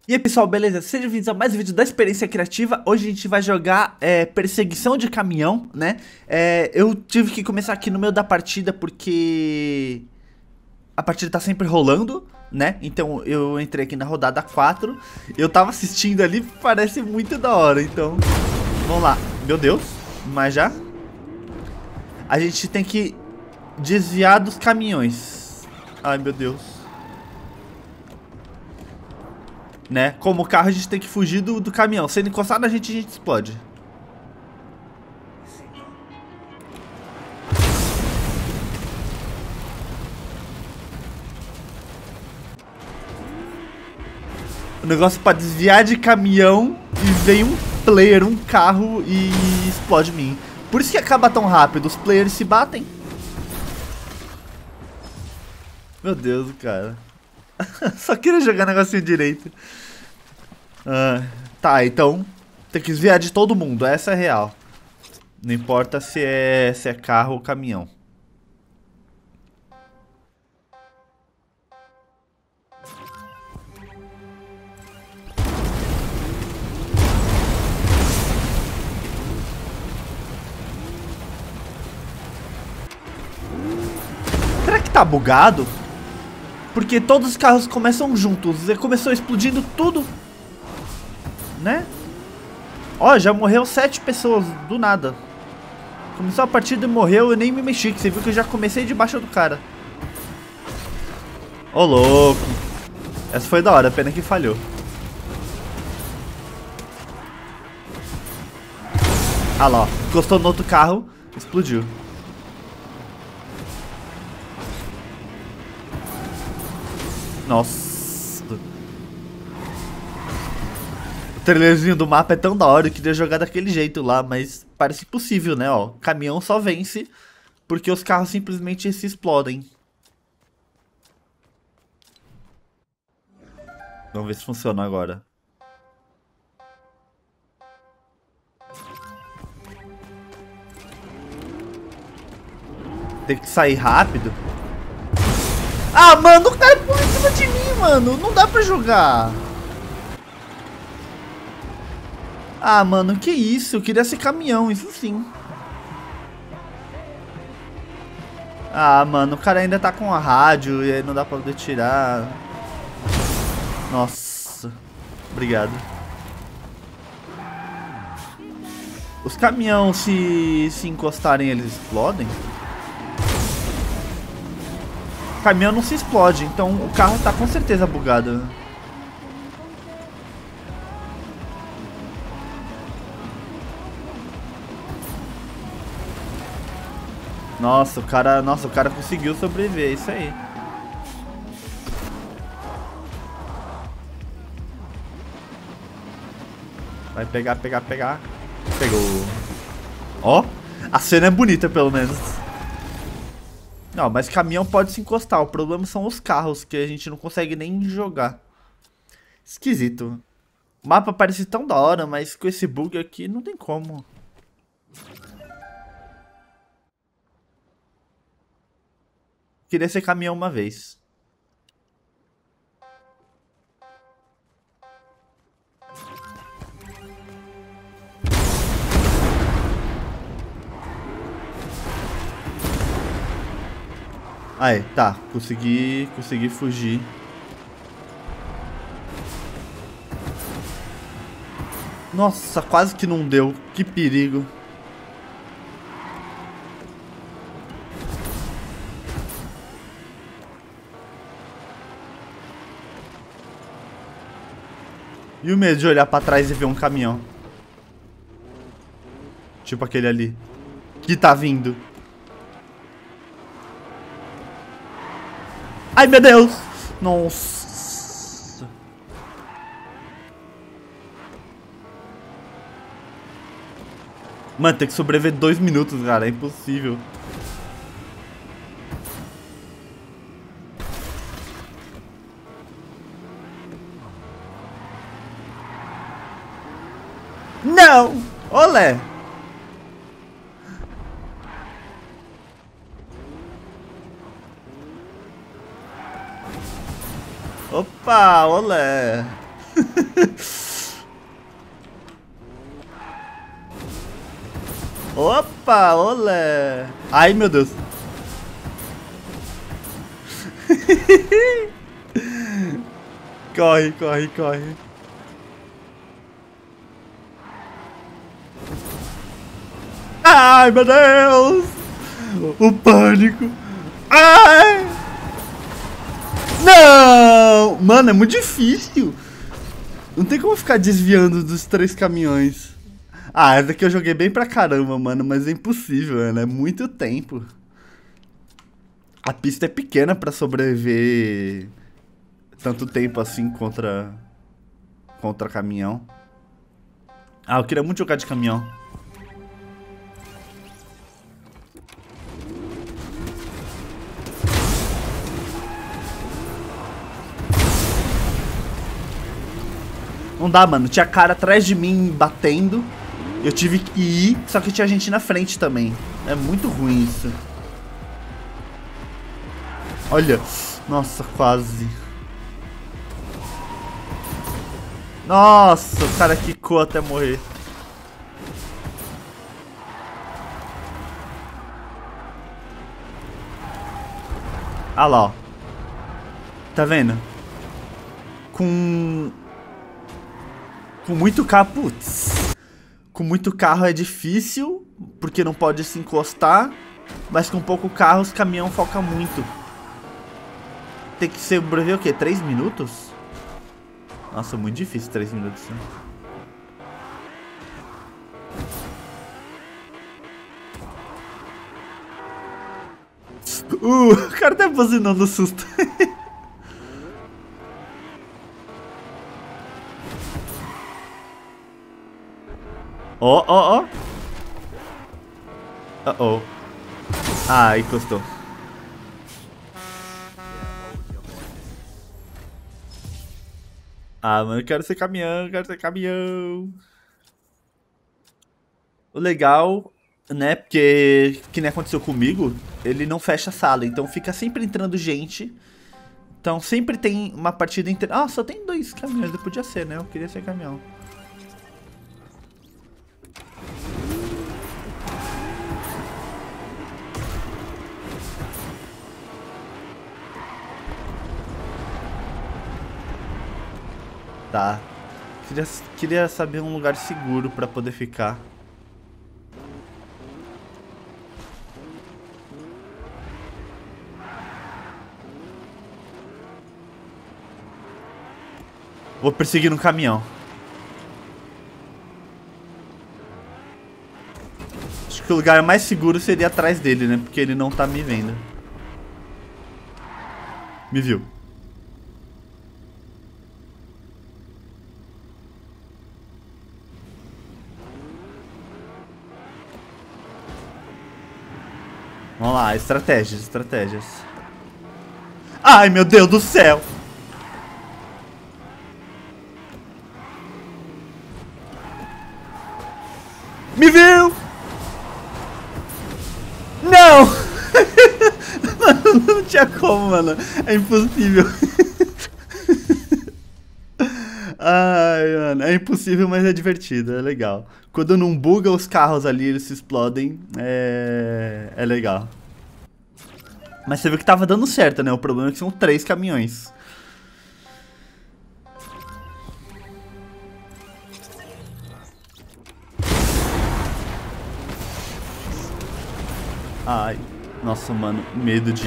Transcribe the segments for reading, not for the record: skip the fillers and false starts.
E aí pessoal, beleza? Sejam bem-vindos a mais um vídeo da Experiência Criativa. Hoje a gente vai jogar perseguição de caminhão, né? Eu tive que começar aqui no meio da partida porque a partida tá sempre rolando, né? Então eu entrei aqui na rodada 4. Eu tava assistindo ali, parece muito da hora, então vamos lá. Meu Deus, mas já a gente tem que desviar dos caminhões. Ai meu Deus. Né? Como o carro, a gente tem que fugir do caminhão. Se ele encostar na gente, a gente explode. O negócio pra desviar de caminhão e vem um player, um carro e explode mim. Por isso que acaba tão rápido. Os players se batem. Meu Deus, cara. Só queria jogar negocinho direito. Tá, então tem que desviar de todo mundo, essa é a real. Não importa se é carro ou caminhão. Será que tá bugado? Porque todos os carros começam juntos. E começou explodindo tudo, né? Ó, já morreu 7 pessoas do nada. Começou a partida e morreu, eu nem me mexi, que você viu que eu já comecei debaixo do cara. Ô, louco. Essa foi da hora, pena que falhou. Ah lá, ó. Encostou no outro carro, explodiu. Nossa. O trailerzinho do mapa é tão da hora, eu queria jogar daquele jeito lá, mas parece impossível, né, ó. Caminhão só vence porque os carros simplesmente se explodem. Vamos ver se funciona agora. Tem que sair rápido. Ah, mano, o cara pulou em cima de mim, mano. Não dá pra jogar. Ah, mano, que isso? Eu queria ser caminhão, isso sim. Ah, mano, o cara ainda tá com a rádio e aí não dá pra poder tirar. Nossa. Obrigado. Os caminhões, se encostarem, eles explodem? O caminhão não se explode, então o carro tá com certeza bugado. Nossa, o cara conseguiu sobreviver, é isso aí. Vai pegar, pegar, pegar. Pegou. Ó, a cena é bonita pelo menos. Não, mas caminhão pode se encostar. O problema são os carros, que a gente não consegue nem jogar. Esquisito. O mapa parece tão da hora, mas com esse bug aqui não tem como. Queria ser caminhão uma vez. Aí, tá. Consegui fugir. Nossa, quase que não deu. Que perigo. E o medo de olhar pra trás e ver um caminhão. Tipo aquele ali. Que tá vindo. Ai, meu Deus. Nossa. Mano, tem que sobreviver 2 minutos, cara. É impossível. Não! Olé! Opa, olé! Opa, olé. Ai, meu Deus. Corre, corre, corre. Ai, meu Deus. O pânico. Ai. Não. Mano, é muito difícil. Não tem como ficar desviando dos 3 caminhões. Ah, essa daqui eu joguei bem pra caramba, mano. Mas é impossível, mano. É muito tempo. A pista é pequena pra sobreviver tanto tempo assim contra caminhão. Ah, eu queria muito jogar de caminhão. Não dá, mano. Tinha cara atrás de mim batendo. Eu tive que ir, só que tinha gente na frente também. É muito ruim isso. Olha. Nossa, quase. Nossa, o cara quicou até morrer. Ah lá, ó. Tá vendo? Com muito carro, putz. Com muito carro é difícil, porque não pode se encostar. Mas com pouco carro, os caminhão foca muito. Tem que sobreviver o quê? 3 minutos? Nossa, muito difícil 3 minutos, né? O cara tá buzinando no susto. Ó, ó, ó. Uh-oh. Ah, encostou. Ah, mano, eu quero ser caminhão, quero ser caminhão. O legal, né, porque que nem aconteceu comigo, ele não fecha a sala, então fica sempre entrando gente. Então sempre tem uma partida inteira. Ah, só tem 2 caminhões, podia ser, né? Eu queria ser caminhão. Tá. Queria saber um lugar seguro pra poder ficar. Vou perseguir um caminhão. Acho que o lugar mais seguro seria atrás dele, né? Porque ele não tá me vendo. Me viu. Vamos lá, estratégias, estratégias. Ai, meu Deus do céu! Me viu! Não! Não tinha como, mano. É impossível. Ai, mano. É impossível, mas é divertido. É legal. Quando não buga os carros ali, eles se explodem. É legal. Mas você viu que tava dando certo, né? O problema é que são 3 caminhões. Ai. Nossa, mano. Medo de...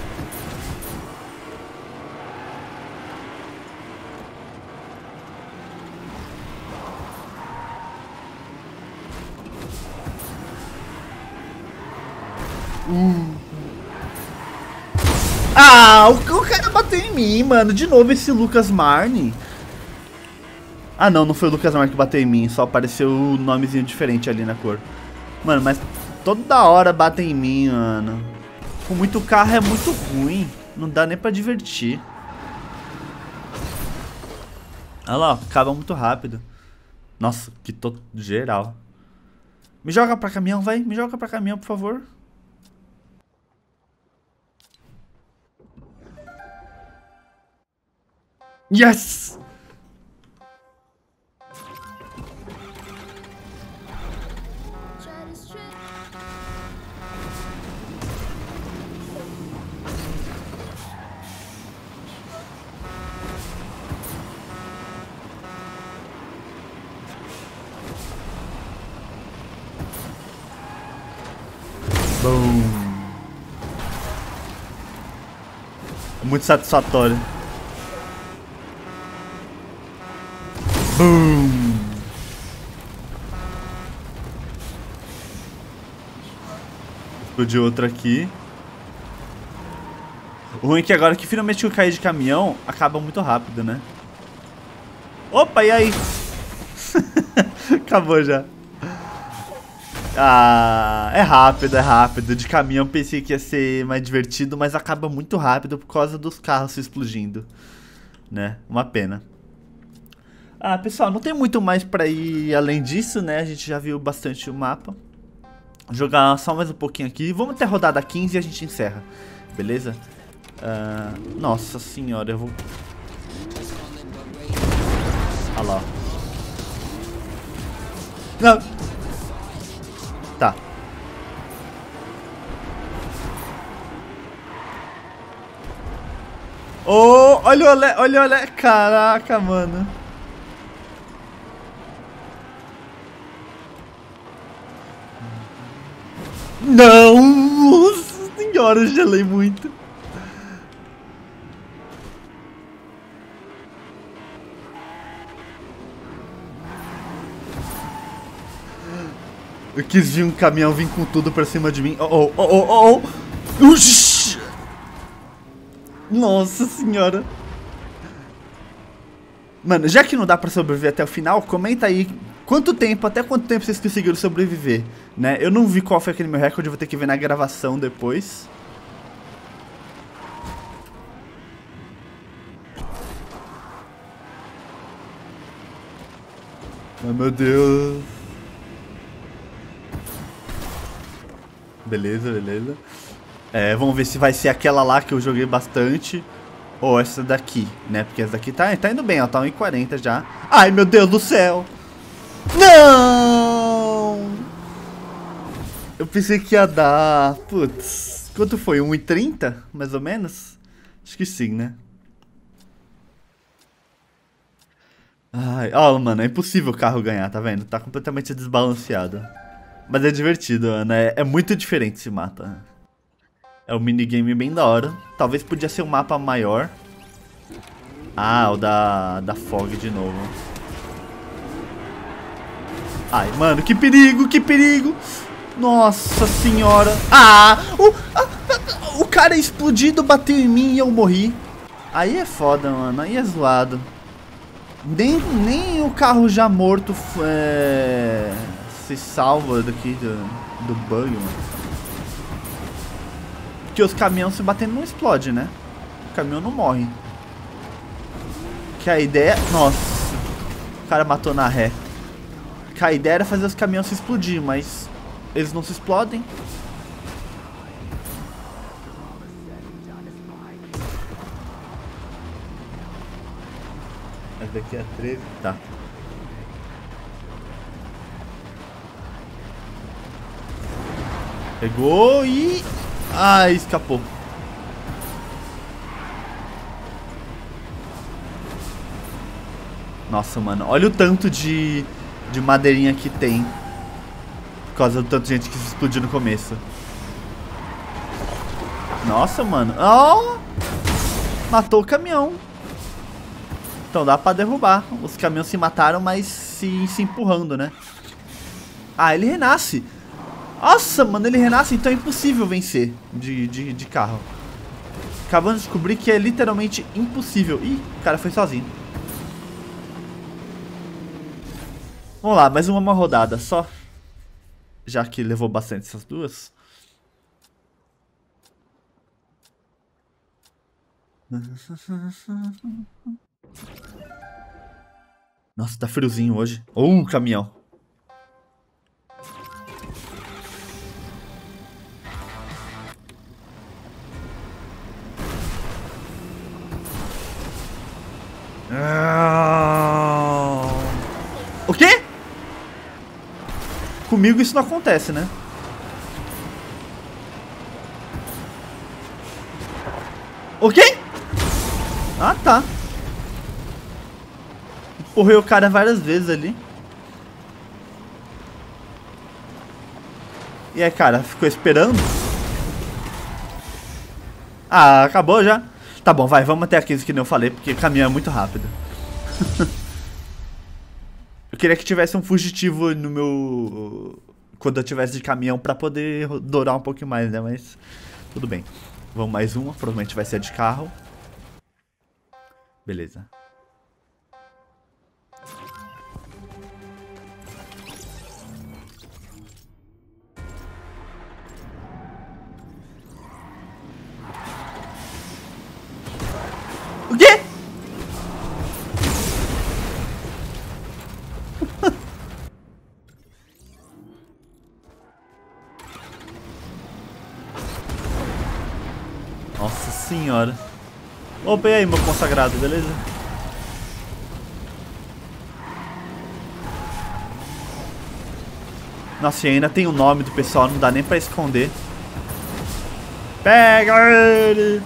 Ah, o cara bateu em mim, mano. De novo esse Lucas Marni. Ah, não, não foi o Lucas Marni que bateu em mim. Só apareceu o nomezinho diferente ali na cor. Mano, mas toda hora batem em mim, mano. Com muito carro é muito ruim. Não dá nem pra divertir. Olha lá, ó, acaba muito rápido. Nossa, que tô geral. Me joga pra caminhão, vai. Me joga pra caminhão, por favor. Yes! Boom. É muito satisfatório. Boom. Explodiu outro aqui. O ruim é que agora que finalmente eu caí de caminhão, acaba muito rápido, né? Opa, e aí? Acabou já. Ah, é rápido, é rápido. De caminhão pensei que ia ser mais divertido, mas acaba muito rápido por causa dos carros se explodindo, né? Uma pena. Ah, pessoal, não tem muito mais pra ir além disso, né? A gente já viu bastante o mapa. Vou jogar só mais um pouquinho aqui. Vamos até a rodada 15 e a gente encerra, beleza? Nossa senhora, eu vou... Olha lá. Não. Tá. Oh, olha o olé, olha o olé. Caraca, mano. Não! Nossa senhora, eu gelei muito. Eu quis vir um caminhão vir com tudo pra cima de mim. Oh, oh, oh, oh, oh. Uxi. Nossa senhora. Mano, já que não dá pra sobreviver até o final, comenta aí até quanto tempo vocês conseguiram sobreviver, né? Eu não vi qual foi aquele meu recorde, eu vou ter que ver na gravação depois. Ai, meu Deus. Beleza, beleza. Vamos ver se vai ser aquela lá que eu joguei bastante. Ou essa daqui, né? Porque essa daqui tá indo bem, ó. Tá 1,40 já. Ai, meu Deus do céu. Não! Eu pensei que ia dar... Putz. Quanto foi? 1,30? Mais ou menos? Acho que sim, né? Ai, ó, mano. É impossível o carro ganhar, tá vendo? Tá completamente desbalanceado. Mas é divertido, mano. É muito diferente esse mapa. É um minigame bem da hora. Talvez podia ser um mapa maior. Ah, o da Fog de novo. Ai, mano, que perigo, que perigo. Nossa senhora. O cara explodido bateu em mim e eu morri. Aí é foda, mano. Aí é zoado. Nem o carro já morto se salva daqui do bug, mano. Porque os caminhões se batendo não explode, né? O caminhão não morre. Que a ideia... Nossa. O cara matou na ré. Que a ideia era fazer os caminhões se explodir, mas... Eles não se explodem. Essa daqui é 13. Tá. Pegou e... Ai, escapou. Nossa, mano. Olha o tanto de madeirinha que tem. Por causa do tanto de gente que se explodiu no começo. Nossa, mano. Oh! Matou o caminhão. Então dá pra derrubar. Os caminhões se mataram, mas se empurrando, né? Ah, ele renasce. Nossa, mano, ele renasce, então é impossível vencer de carro. Acabamos de descobrir que é literalmente impossível. Ih, o cara foi sozinho. Vamos lá, mais uma rodada só. Já que levou bastante essas duas. Nossa, tá friozinho hoje. Caminhão. O quê? Comigo isso não acontece, né? O quê? Ah, tá. Empurrei o cara várias vezes ali. E aí, cara, ficou esperando? Ah, acabou já? Tá bom, vai, vamos até a 15 que nem eu falei, porque caminhão é muito rápido. Eu queria que tivesse um fugitivo no meu... Quando eu tivesse de caminhão pra poder dourar um pouquinho mais, né? Mas tudo bem. Vamos mais uma, provavelmente vai ser a de carro. Beleza. O quê? Nossa senhora. Opa, e aí, meu consagrado, beleza? Nossa, e ainda tem o nome do pessoal, não dá nem pra esconder. Pega ele!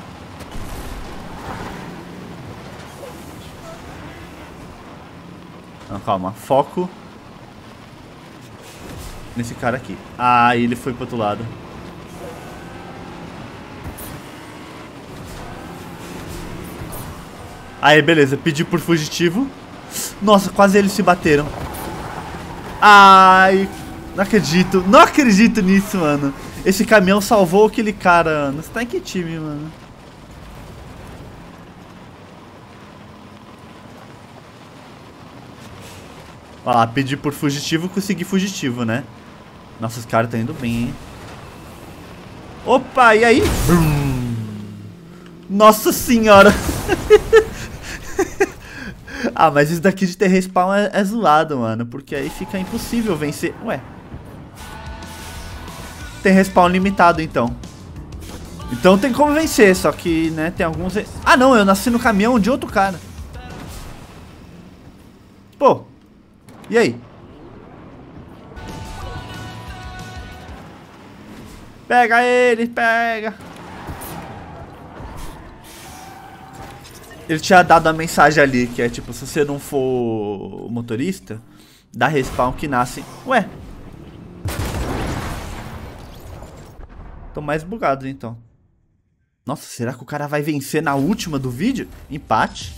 Não, calma, foco nesse cara aqui. Ah, ele foi pro outro lado. Aí, beleza, pedi por fugitivo. Nossa, quase eles se bateram. Ai, não acredito nisso, mano. Esse caminhão salvou aquele cara, mano. Você tá em que time, mano? Olha lá, pedi por fugitivo, consegui fugitivo, né? Nossa, os caras estão indo bem, hein? Opa, e aí? Brum. Nossa senhora! Ah, mas isso daqui de ter respawn é zoado, mano. Porque aí fica impossível vencer. Ué. Tem respawn limitado, então. Então tem como vencer, só que, né, tem alguns... Ah, não, eu nasci no caminhão de outro cara. Pô. E aí? Pega ele, pega. Ele tinha dado a mensagem ali, que é tipo, se você não for motorista, dá respawn que nasce. Ué. Tô mais bugado, então. Nossa, será que o cara vai vencer na última do vídeo? Empate.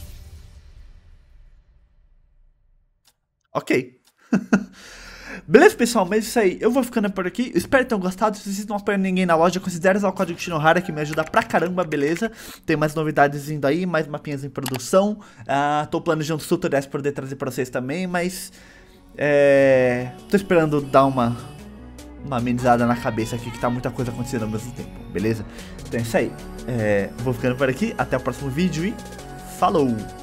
Ok. Beleza, pessoal? Mas é isso aí. Eu vou ficando por aqui. Eu espero que tenham gostado. Se vocês não apoiam ninguém na loja, considere usar o código Shinohara, que me ajuda pra caramba, beleza? Tem mais novidades vindo aí, mais mapinhas em produção. Tô planejando tutoriais pra poder trazer pra vocês também, mas... tô esperando dar uma amenizada na cabeça aqui, que tá muita coisa acontecendo ao mesmo tempo, beleza? Então é isso aí. Vou ficando por aqui. Até o próximo vídeo e falou!